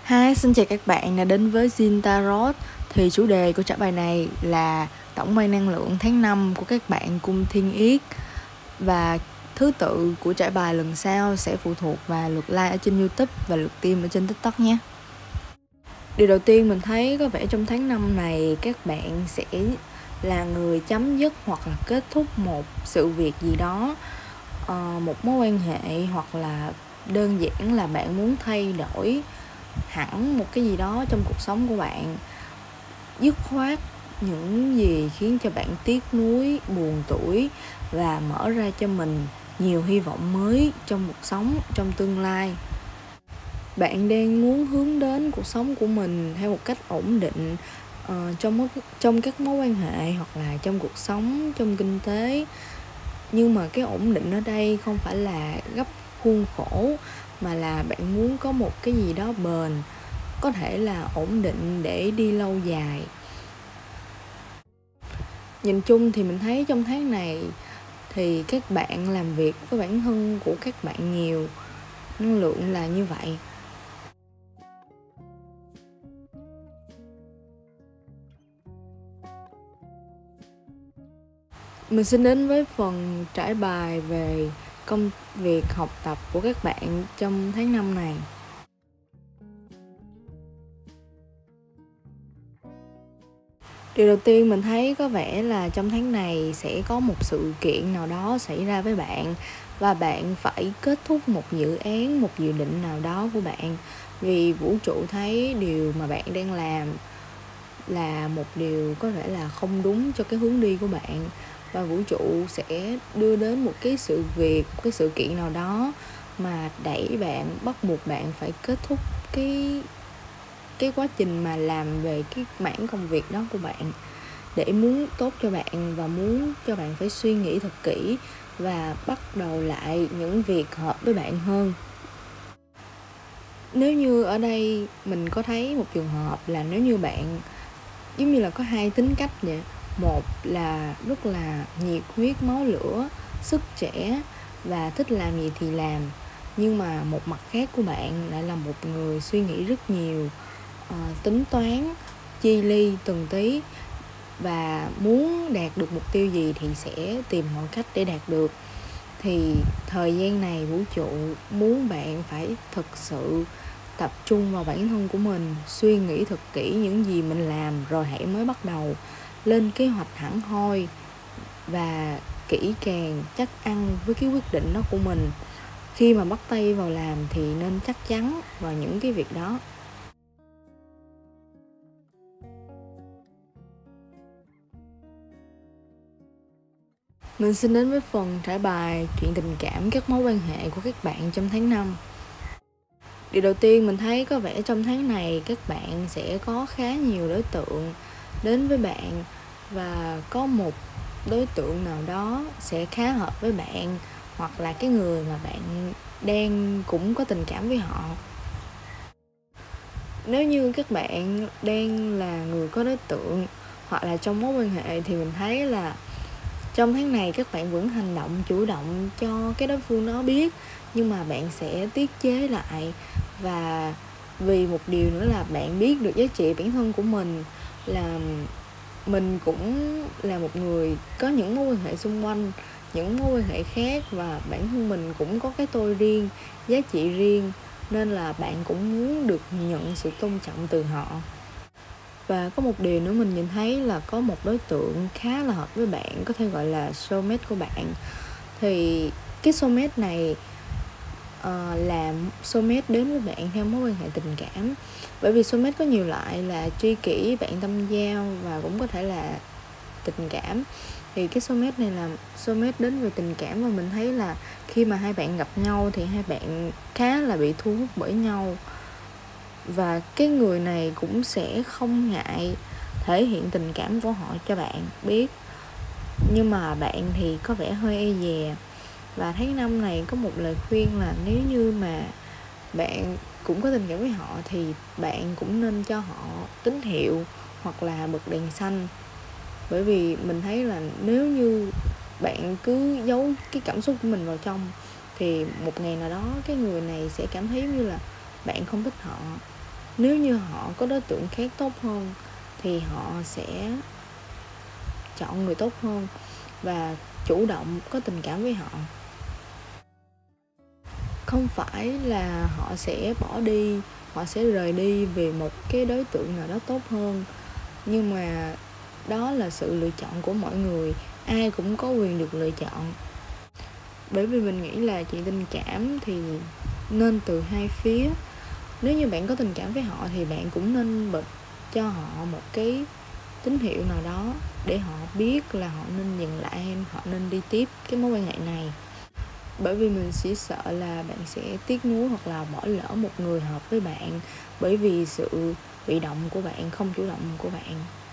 Hi, xin chào các bạn đã đến với Zin Tarot. Thì chủ đề của trả bài này là tổng bay năng lượng tháng 5 của các bạn cung Thiên Yết. Và thứ tự của trải bài lần sau sẽ phụ thuộc vào lượt like ở trên YouTube và lượt tim ở trên TikTok nhé. Điều đầu tiên mình thấy có vẻ trong tháng 5 này các bạn sẽ là người chấm dứt hoặc là kết thúc một sự việc gì đó, một mối quan hệ, hoặc là đơn giản là bạn muốn thay đổi hẳn một cái gì đó trong cuộc sống của bạn, dứt khoát những gì khiến cho bạn tiếc nuối, buồn tủi và mở ra cho mình nhiều hy vọng mới trong cuộc sống, trong tương lai. Bạn đang muốn hướng đến cuộc sống của mình theo một cách ổn định, trong các mối quan hệ hoặc là trong cuộc sống, trong kinh tế. Nhưng mà cái ổn định ở đây không phải là gấp khuôn khổ, mà là bạn muốn có một cái gì đó bền, có thể là ổn định để đi lâu dài. Nhìn chung thì mình thấy trong tháng này thì các bạn làm việc với bản thân của các bạn nhiều, năng lượng là như vậy. Mình xin đến với phần trải bài về công việc học tập của các bạn trong tháng 5 này. Điều đầu tiên mình thấy có vẻ là trong tháng này sẽ có một sự kiện nào đó xảy ra với bạn, và bạn phải kết thúc một dự án, một dự định nào đó của bạn. Vì vũ trụ thấy điều mà bạn đang làm là một điều có thể là không đúng cho cái hướng đi của bạn, và vũ trụ sẽ đưa đến một cái sự việc, một cái sự kiện nào đó mà đẩy bạn, bắt buộc bạn phải kết thúc cái quá trình mà làm về cái mảng công việc đó của bạn, để muốn tốt cho bạn và muốn cho bạn phải suy nghĩ thật kỹ và bắt đầu lại những việc hợp với bạn hơn. Nếu như ở đây mình có thấy một trường hợp là nếu như bạn giống như là có hai tính cách vậy. Một là rất là nhiệt huyết, máu lửa, sức trẻ và thích làm gì thì làm. Nhưng mà một mặt khác của bạn lại là một người suy nghĩ rất nhiều, tính toán, chi ly từng tí, và muốn đạt được mục tiêu gì thì sẽ tìm mọi cách để đạt được. Thì thời gian này vũ trụ muốn bạn phải thực sự tập trung vào bản thân của mình, suy nghĩ thật kỹ những gì mình làm rồi hãy mới bắt đầu, lên kế hoạch hẳn hoi và kỹ càng, chắc ăn với cái quyết định đó của mình. Khi mà bắt tay vào làm thì nên chắc chắn vào những cái việc đó. Mình xin đến với phần trải bài chuyện tình cảm, các mối quan hệ của các bạn trong tháng 5. Điều đầu tiên mình thấy có vẻ trong tháng này các bạn sẽ có khá nhiều đối tượng đến với bạn, và có một đối tượng nào đó sẽ khá hợp với bạn, hoặc là cái người mà bạn đang cũng có tình cảm với họ. Nếu như các bạn đang là người có đối tượng hoặc là trong mối quan hệ thì mình thấy là trong tháng này các bạn vẫn hành động chủ động cho cái đối phương đó biết, nhưng mà bạn sẽ tiết chế lại. Và vì một điều nữa là bạn biết được giá trị bản thân của mình, là mình cũng là một người có những mối quan hệ xung quanh, những mối quan hệ khác, và bản thân mình cũng có cái tôi riêng, giá trị riêng, nên là bạn cũng muốn được nhận sự tôn trọng từ họ. Và có một điều nữa mình nhìn thấy là có một đối tượng khá là hợp với bạn, có thể gọi là soulmate của bạn. Thì cái soulmate này là soulmate đến với bạn theo mối quan hệ tình cảm. Bởi vì soulmate có nhiều loại, là tri kỷ, bạn tâm giao, và cũng có thể là tình cảm. Thì cái soulmate này là soulmate đến về tình cảm, và mình thấy là khi mà hai bạn gặp nhau thì hai bạn khá là bị thu hút bởi nhau. Và cái người này cũng sẽ không ngại thể hiện tình cảm của họ cho bạn biết, nhưng mà bạn thì có vẻ hơi e dè. Và tháng 5 này có một lời khuyên là nếu như mà bạn cũng có tình cảm với họ thì bạn cũng nên cho họ tín hiệu hoặc là bật đèn xanh. Bởi vì mình thấy là nếu như bạn cứ giấu cái cảm xúc của mình vào trong thì một ngày nào đó cái người này sẽ cảm thấy như là bạn không thích họ, Nếu như họ có đối tượng khác tốt hơn thì họ sẽ chọn người tốt hơn và chủ động có tình cảm với họ. Không phải là họ sẽ bỏ đi, họ sẽ rời đi vì một cái đối tượng nào đó tốt hơn, nhưng mà đó là sự lựa chọn của mọi người, ai cũng có quyền được lựa chọn. Bởi vì mình nghĩ là chuyện tình cảm thì nên từ hai phía. Nếu như bạn có tình cảm với họ thì bạn cũng nên bật cho họ một cái tín hiệu nào đó để họ biết là họ nên dừng lại hay họ nên đi tiếp cái mối quan hệ này. Bởi vì mình chỉ sợ là bạn sẽ tiếc nuối hoặc là bỏ lỡ một người hợp với bạn bởi vì sự bị động của bạn, không chủ động của bạn.